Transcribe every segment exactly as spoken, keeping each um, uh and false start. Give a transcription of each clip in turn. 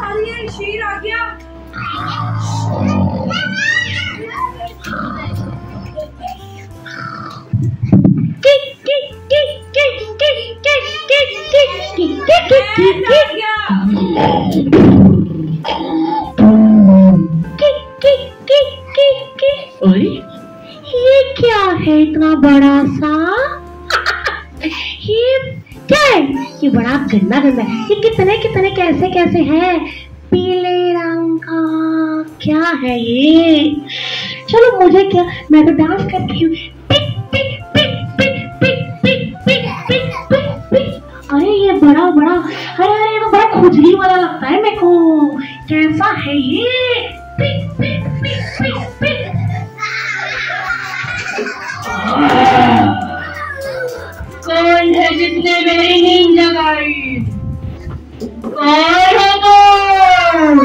अरे शेर आ गया। अरे ये क्या है इतना बड़ा सा? ये क्या है? ये बड़ा गंदा गंदा है। ये कितने कितने कैसे कैसे है? पीले रंग का क्या है ये? चलो मुझे क्या, मैं तो डांस करती हूँ। अरे ये बड़ा बड़ा, अरे अरे ये तो बड़ा खुजली वाला लगता है मेरे को। कैसा है ये? Pick pick pick pick pick. कौन है जिसने मेरी नींद जगाई? कौन हो तुम?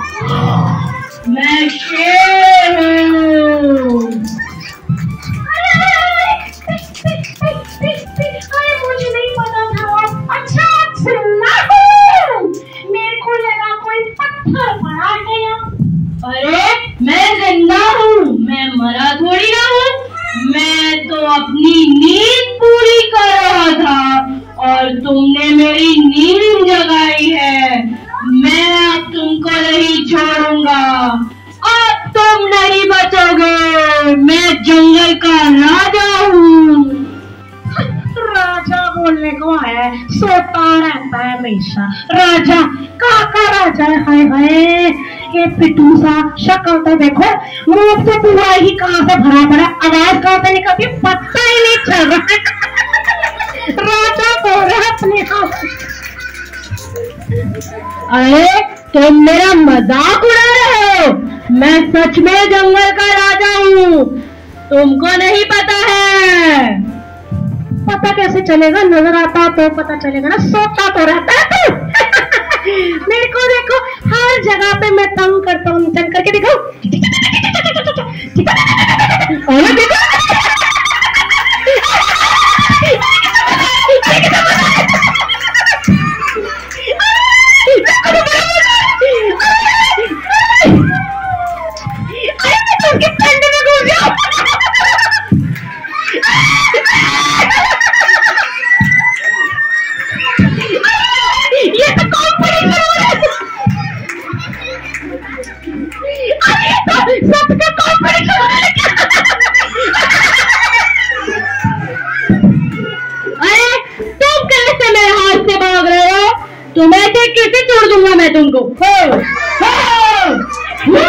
मैं शेर हूँ। अरे मुझे नहीं पता था। अच्छा चिल्लाओ, मेरे को लगा कोई पत्थर पड़ा है यहाँ। अरे मैं जिंदा हूँ, मैं मरा थोड़ी ना हूँ। मैं तो अपनी नींद पूरी कर रहा था और तुमने मेरी नींद जगाई है। मैं अब तुमको नहीं छोड़ूंगा, अब तुम नहीं बचोगे। मैं जंगल का राजा हूँ। राजा बोलने को है, सोता रहता है हमेशा। राजा काका राजा है। हाय हाय, ये पिटू सा शक्ल तो देखो, मुंह तो पूरा ही कहाँ से भरा पड़ा, आवाज कहाँ से निकलती पता ही नहीं चल रहा। राजा बोल रहा अपने आप। अरे तुम मेरा मजाक उड़ा रहे हो। मैं सच में जंगल का राजा हूँ, तुमको नहीं पता है। पता कैसे चलेगा? नजर आता तो पता चलेगा ना, सोता तो रहता है तू। मेरे को देखो हर जगह पे मैं तंग करता हूँ, तंग करके दिखाओ। और देखो ठंड में घुस जाओ। ये तो कॉम्पिटिशन हो रहा है। अरे तो सबका कॉम्पिटिशन हो रहा है क्या? अरे तुम कैसे मेरे हाथ से भाग रहे हो? तुम्हें देख कैसे छोड़ दूंगा मैं तुमको। हो, हो, हो।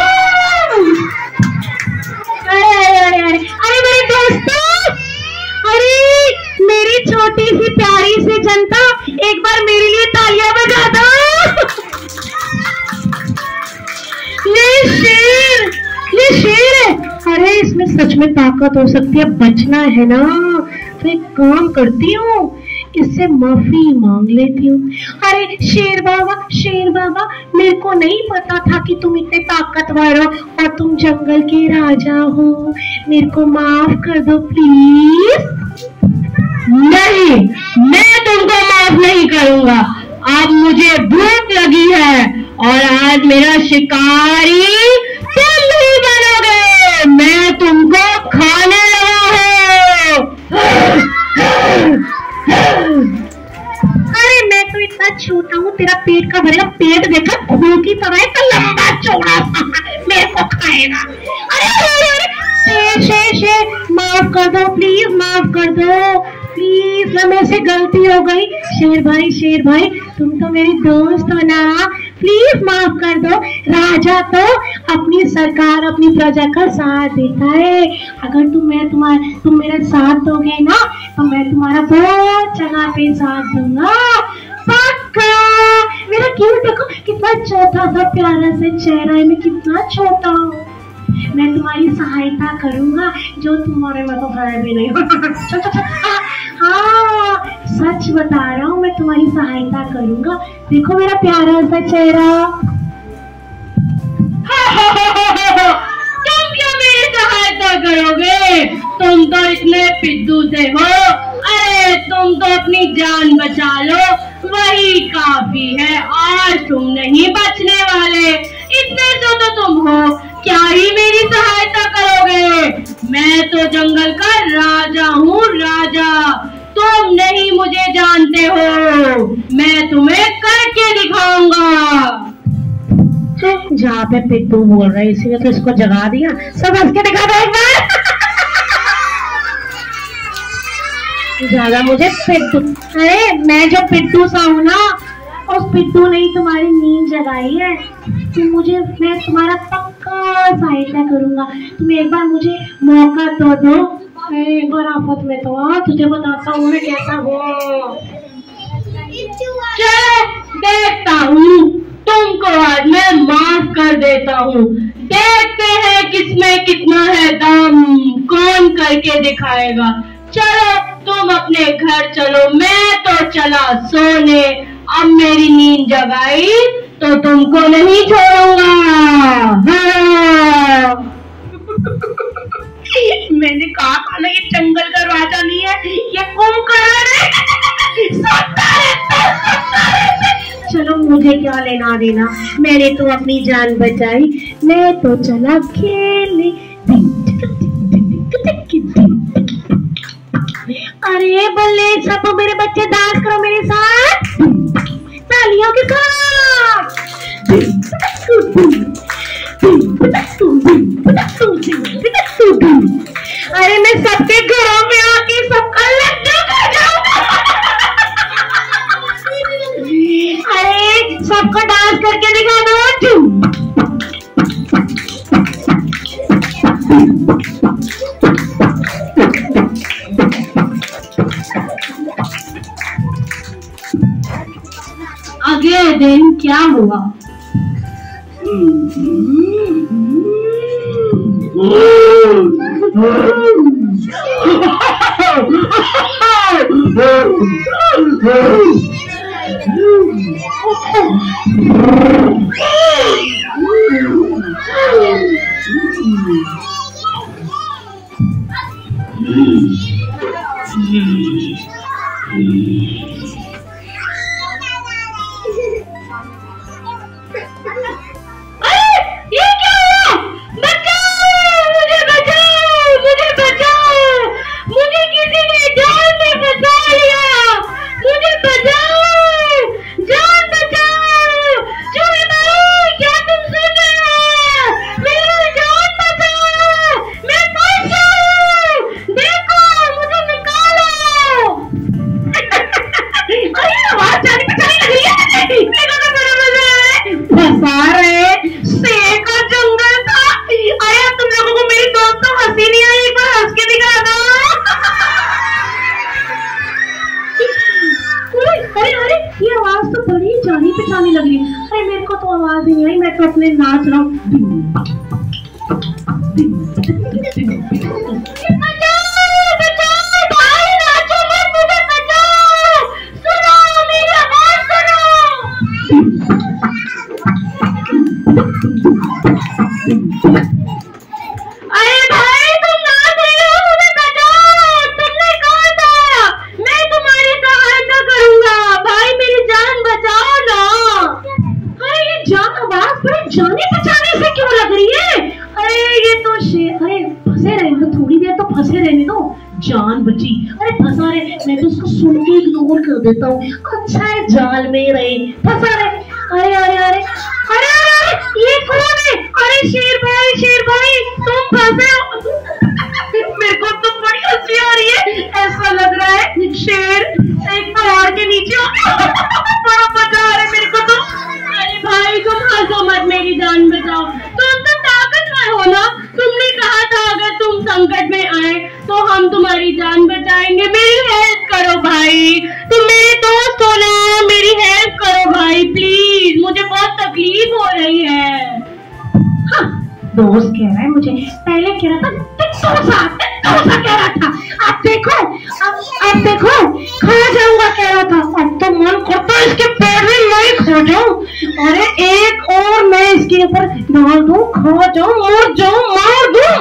अरे अरे अरे अरे मेरे दोस्तों, अरे मेरी छोटी सी प्यारी सी जनता, एक बार मेरे लिए तालियां बजा दो। ये शेर, ये शेर है। अरे इसमें सच में ताकत हो सकती है, बचना है ना तो एक काम करती हूँ, इससे माफी मांग लेती हूँ। अरे शेर बाबा, शेर बाबा, मेरे को नहीं पता था कि तुम इतने ताकतवर हो और तुम जंगल के राजा हो। मेरे को माफ कर दो प्लीज। नहीं, मैं तुमको माफ नहीं करूंगा। अब मुझे भूख लगी है और आज मेरा शिकारी तुम ही बनोगे। मैं तुमको खाने लगा हूँ। अरे मैं तो इतना छोटा हूँ, तेरा पेट का भरेगा। पेट देखा खून की तरह है, तो लंबा चौड़ा सा मेरे को खाएगा। अरे अरे अरे शेर शेर शेर, माफ कर दो प्लीज, माफ कर दो प्लीज, मेरे से गलती हो गई। शेर भाई, शेर भाई, तुम तो मेरी दोस्त हो ना, प्लीज माफ कर दो। राजा तो अपनी सरकार, अपनी प्रजा का साथ देता है। अगर तुम मैं तुम्हारा तुम मेरा साथ दोगे ना, तो मैं तुम्हारा बहुत जगह पे साथ दूंगा, पक्का। मेरा क्यों देखो कितना छोटा सा प्यारा सा चेहरा है, मैं कितना छोटा हूँ। मैं तुम्हारी सहायता करूंगा, जो तुम्हारे में तो है भी नहीं। हाँ सच बता रहा हूँ, मैं तुम्हारी सहायता करूंगा। देखो मेरा प्यारा सा चेहरा। तुम क्यों मेरी सहायता करोगे? तुम तो इतने पिद्दू से हो। अरे तुम तुम तो अपनी जान बचा लो, वही काफी है। आज तुम नहीं बचने वाले। इतने जो तो तुम हो, क्या ही मेरी सहायता करोगे? मैं तो जंगल का राजा हूँ, राजा। तुम नहीं मुझे जानते हो, मैं तुम्हें करके दिखाऊंगा। जहाँ पे पिट्टू बोल रहे इसीलिए तो इसको जगा दिया। सब हंस के दिखा दो एक बार। ज्यादा मुझे पिट्टू, अरे मैं जो पिट्टू सा हूँ ना, उस पिट्टू ने ही तुम्हारी नींद जगाई है। तुम मुझे, मैं तुम्हारा पक्का सहायता करूंगा। तुम एक बार मुझे मौका तो दो। एक बार आफत में तो आ, तुझे बताता हूँ मैं कैसा हूँ। चलो देखता हूँ, तुमको आज मैं माफ कर देता हूँ। देखते हैं किसमें कितना है दम, कौन करके दिखाएगा। चलो तुम अपने घर चलो, मैं तो चला सोने। अब मेरी नींद जगाई तो तुमको नहीं छोड़ूंगा। हाँ। मैंने कहा था ना, ये जंगल का राजा नहीं है, ये कुंभकर्ण है। सोता रहता, सोता रहता। चलो मुझे क्या लेना देना, मैंने तो अपनी जान बचाई, मैं तो चला खेलने। अरे बल्ले सब मेरे बच्चे डांस करो मेरे साथ, तालियों के साथ। अरे मैं सबके घरों में आके सबका लड्डू खा जाऊंगा। अरे सबको डांस करके दिखा दो। अगले दिन क्या हुआ? लग रही है। अरे मेरे को तो आवाज नहीं आई, मैं तो अपने नाच रहा हूँ। जाने बचाने से क्यों लग रही है? अरे ये तो शेर, अरे फंसे रहने दो, थोड़ी देर तो फंसे रहने दो, जान बची। अरे फंसा रहे, मैं तो उसको सुन के इग्नोर कर देता हूँ। अच्छा है जाल में रहे, फंसा रहे। अरे अरे अरे अरे अरे ये कौन है? अरे शेर भाई, शेर भाई तुम फंसे हो। मेरे को तो बड़ी हंसी आ रही है, ऐसा लग रहा है शेर एक पहाड़ के नीचे बड़ा मजा आ रहा है मेरे को तो। भाई तुम हंसो मत, मेरी जान बचाओ। तुम तो ताकतवर हो ना, तुमने कहा था अगर तुम संकट में आए तो हम तुम्हारी जान बचाएंगे। मेरी हेल्प करो भाई, तुम मेरे दोस्त हो ना, मेरी हेल्प करो भाई प्लीज, मुझे बहुत तकलीफ हो रही है। हाँ, दोस्त कह रहा है मुझे, पहले कह रहा था टिट्टूसा, टिट्टूसा कह रहा था। अब देखो, अब अब देखो खा जाऊंगा कह रहा था। अब तो मन करता है इसके पेट में मैं खा जाऊं। अरे एक और मैं इसके ऊपर डाल दूं, खा जाऊं, मर जाऊं, मार दूं।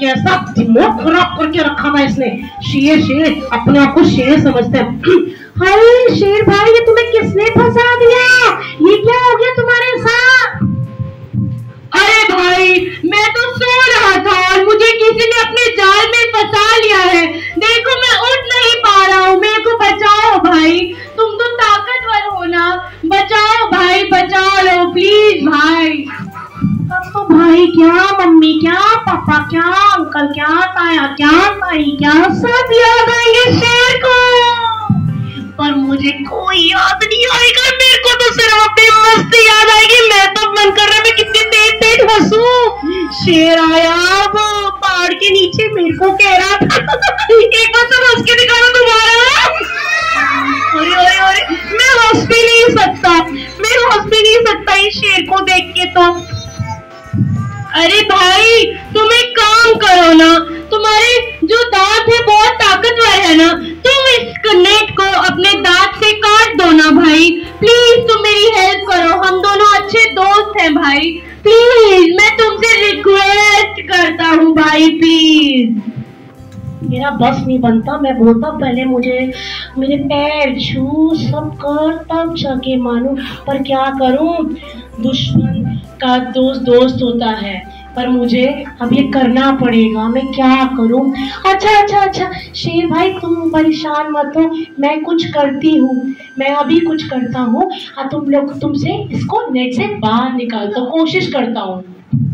कैसा दिमाग खराब करके रखा था इसने। शेर शेर अपने आप को शेर समझते हैं। हाय शेर भाई, ये तुम्हें किसने फंसा दिया? ये क्या हो गया तुम्हारे साथ? अरे भाई मैं तो सो रहा था और मुझे किसी ने अपने जाल में फंसा लिया है। देखो मैं उठ नहीं पा रहा हूँ, मेरे को बचाओ भाई। तुम तो ताकतवर हो ना, बचाओ भाई, बचा लो प्लीज भाई। अब तो भाई क्या मम्मी क्या पापा क्या अंकल क्या ताया क्या ताई क्या सब याद आएंगे शेर को, पर मुझे कोई याद नहीं आएगा। मेरे को तो सिर्फ अपनी मस्ती याद आएगी। मैं तो मन कर रहा है मैं कितनी तेज तेज हंसूं। शेर आया वो पहाड़ के नीचे, मेरे को कह रहा था एक बार तो हंस के दिखाना तुम्हारा। अरे अरे अरे मैं हंस भी नहीं सकता, मैं हंस भी नहीं सकता इस शेर को देख के। तो अरे भाई तुम एक काम करो ना, तुम्हारे जो दांत है बहुत ताकतवर है ना, तुम इस नेट को अपने दांत से काट दो ना भाई। प्लीज तुम मेरी हेल्प करो, हम दोनों अच्छे दोस्त हैं भाई। प्लीज मैं तुमसे रिक्वेस्ट करता हूँ भाई प्लीज। मेरा बस नहीं बनता, मैं बोलता पहले मुझे मेरे पैर छू सब कर तब जाके मानूं, पर क्या करूं, दुश्मन का दोस्त दोस्त होता है, पर मुझे अब ये करना पड़ेगा। मैं क्या करूं? अच्छा अच्छा अच्छा शेर भाई तुम परेशान मत हो, मैं कुछ करती हूँ, मैं अभी कुछ करता हूँ। हाँ तुम लोग तुमसे इसको नेट से बाहर निकालता हूँ, कोशिश करता हूँ।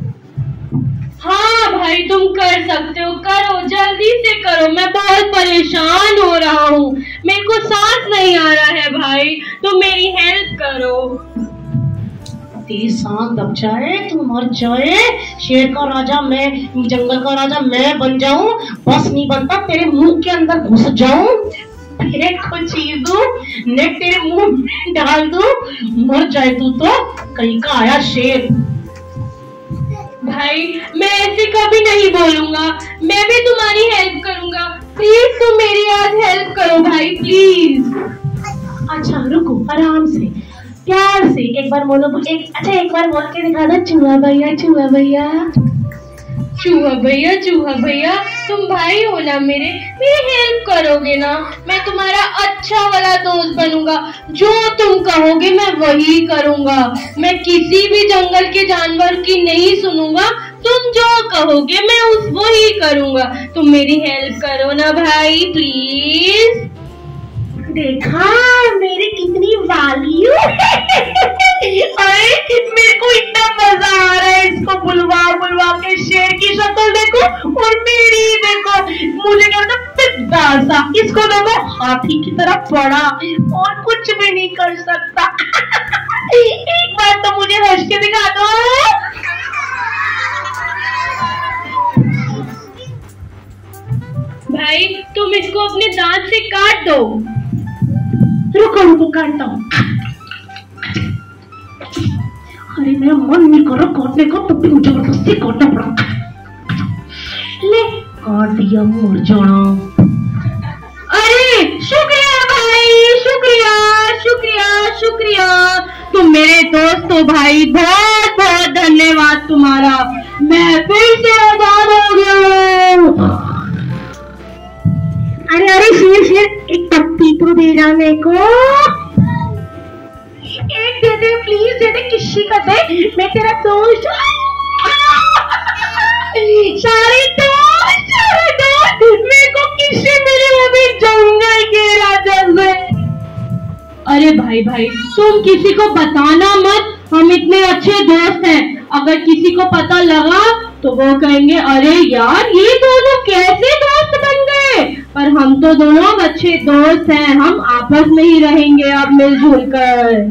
हाँ भाई तुम कर सकते हो, करो जल्दी से करो, मैं बहुत परेशान हो रहा हूँ, मेरे को सांस नहीं आ रहा है भाई, तुम मेरी हेल्प करो। तेरी सांस दब जाए तू मर जाए, शेर का राजा मैं, जंगल का राजा मैं बन जाऊं, बस नहीं बनता तेरे मुंह के अंदर घुस जाऊं, फिर कुछ चीज दूं, नेट तेरे मुंह में डाल दूं, मर जाए तू तो कहीं का आया शेर। भाई मैं ऐसे कभी नहीं बोलूंगा, मैं भी तुम्हारी हेल्प करूंगा, प्लीज तुम मेरी आज हेल्प करो भाई प्लीज। अच्छा रुको आराम से प्यार से एक बार बोलो, एक अच्छा एक बार बोल के दिखा दो, चूहा भैया चूहा भैया चूहा भैया चूहा भैया। तुम भाई हो ना मेरे, मेरी हेल्प करोगे ना, मैं तुम्हारा अच्छा वाला दोस्त बनूंगा, जो तुम कहोगे मैं वही करूंगा, मैं किसी भी जंगल के जानवर की नहीं सुनूंगा, तुम जो कहोगे मैं उस वही करूंगा, तुम मेरी हेल्प करो ना भाई प्लीज। देखा मेरी कितनी वैल्यू अरे मेरे को इतना मजा आ रहा है इसको बुलवा बुलवा के। शेर की शक्ल देखो और मेरी देखो, मुझे क्या पिद्दा सा, इसको देखो हाथी की तरह बड़ा और कुछ भी नहीं कर सकता। एक बार तो मुझे हंस के दिखा दो। भाई तुम इसको अपने दांत से काट दो। रुको रुको काटता हूँ। अरे मेरा मन नहीं कर रहा काटने का, तो भी मुझे जबरदस्ती काटना पड़ा। ले काट दिया, मर जाना। अरे शुक्रिया भाई, शुक्रिया शुक्रिया शुक्रिया, तुम मेरे दोस्त हो भाई, बहुत बहुत धन्यवाद तुम्हारा, मैं फिर से आजाद हो गया। अरे अरे शेर शेर एक पत्ती तो दे जा मेरे को, एक दे दे प्लीज दे दे, किसी का दे, मैं तेरा दोस्त। सारे दोस्त सारे दोस्त मेरे को किसी मिले, वो भी जंगल के राजा से। अरे भाई भाई तुम किसी को बताना मत, हम इतने अच्छे दोस्त हैं, अगर किसी को पता लगा तो वो कहेंगे अरे यार ये दोनों कैसे दोस्त बन गए, पर हम तो दोनों अच्छे दोस्त हैं, हम आपस में ही रहेंगे अब मिलजुल कर।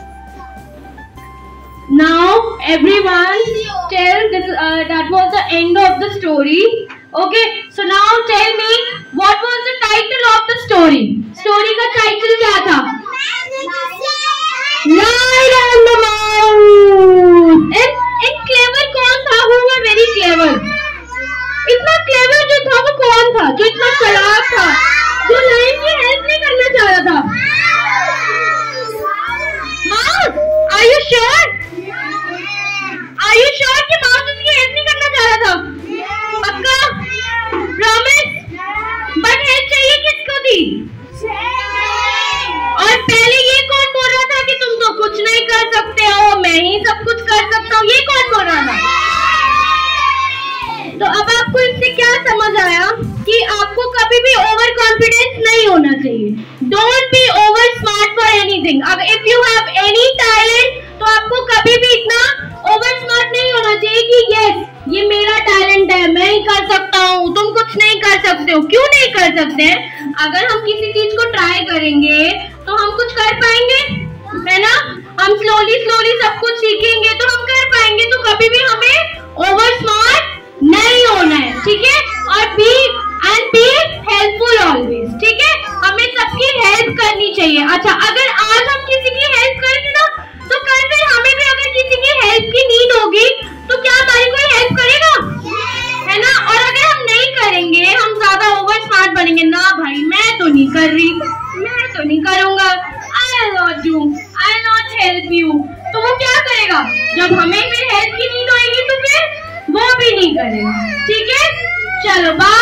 Now everyone tell this, uh, that was the end of the story. Okay, so now tell me what was the title of the story? Story का title क्या था? Lion and the Mouse. And and clever कौन था? Who were very clever? इतना clever जो था वो कौन था? जो इतना चालाक था, जो लायन की हेल्प नहीं करना चाह रहा था? Mouse, are you sure? Are you sure कि माउस उसकी हेल्प नहीं करना चाह रहा था? पक्का? क्या समझ आया कि आपको कभी भी ओवर कॉन्फिडेंस नहीं होना चाहिए। Don't be over smart for anything. अब if you have any talent तो आपको कभी भी इतना ओवर स्मार्ट नहीं होना चाहिए कि यस ये मेरा टैलेंट है, मैं ही कर सकता हूँ, तुम कुछ नहीं कर सकते हो। क्यों नहीं कर सकते? अगर हम किसी चीज को ट्राई करेंगे तो हम कुछ कर पाएंगे, है ना? हम स्लोली स्लोली सब कुछ सीखेंगे तो हम कर पाएंगे। तो कभी भी हमें ओवर स्मार्ट नहीं होना है, ठीक है? और be and be helpful always, ठीक है? हमें सबकी हेल्प करनी चाहिए। अच्छा, अगर आज हम किसी की हेल्प करेंगे ना तो कल फिर हमें भी अगर किसी की हेल्प की नीड होगी तो क्या हमारी कोई हेल्प करेगा, है ना? और अगर हम नहीं करेंगे, हम ज्यादा ओवर स्मार्ट बनेंगे ना, भाई मैं तो नहीं कर रही, मैं तो नहीं करूंगा, I will not do, I will not help you, तो वो क्या करेगा? जब हमें फिर हेल्प की नीड होगी तो फिर वो भी नहीं करेगा, ठीक है? चलो बाय।